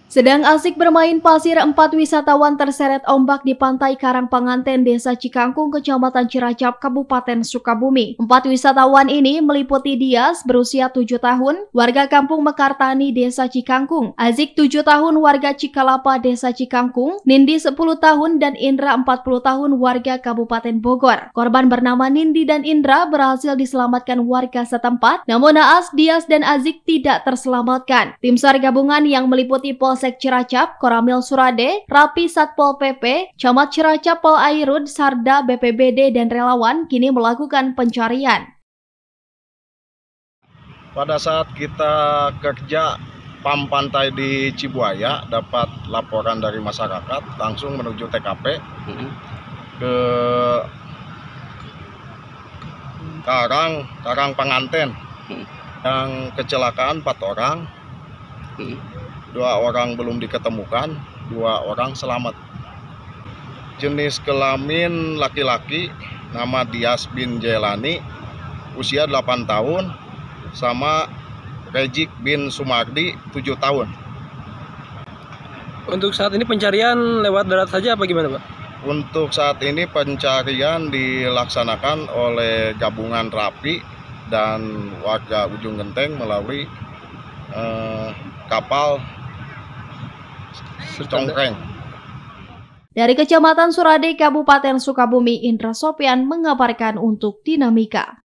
Sedang asik bermain pasir, 4 wisatawan terseret ombak di pantai Karangpanganten, Desa Cikangkung, Kecamatan Ciracap, Kabupaten Sukabumi. 4 wisatawan ini meliputi Dias, berusia 7 tahun, warga kampung Mekartani, Desa Cikangkung, Azik, 7 tahun, warga Cikalapa, Desa Cikangkung, Nindi, 10 tahun, dan Indra, 40 tahun, warga Kabupaten Bogor. Korban bernama Nindi dan Indra berhasil diselamatkan warga setempat, namun Naas, Dias, dan Azik tidak terselamatkan. Tim SAR gabungan yang meliputi Polsek Ciracap, Koramil Surade, Rapi Satpol PP, Camat Ciracap, Pol Airud, Sarda, BPBD, dan relawan kini melakukan pencarian. Pada saat kita kerja PAM Pantai di Cibuaya, dapat laporan dari masyarakat, langsung menuju TKP ke Karangpanganten yang kecelakaan 4 orang. 2 orang belum diketemukan, 2 orang selamat. Jenis kelamin laki-laki, nama Dias bin Jelani, usia 8 tahun, sama Rejik bin Sumardi, 7 tahun. Untuk saat ini pencarian lewat darat saja apa gimana, Pak? Untuk saat ini pencarian dilaksanakan oleh gabungan Rapi dan warga Ujung Genteng melalui kapal Congkreng. Dari Kecamatan Surade, Kabupaten Sukabumi, Indra Sopian mengabarkan untuk Dinamika.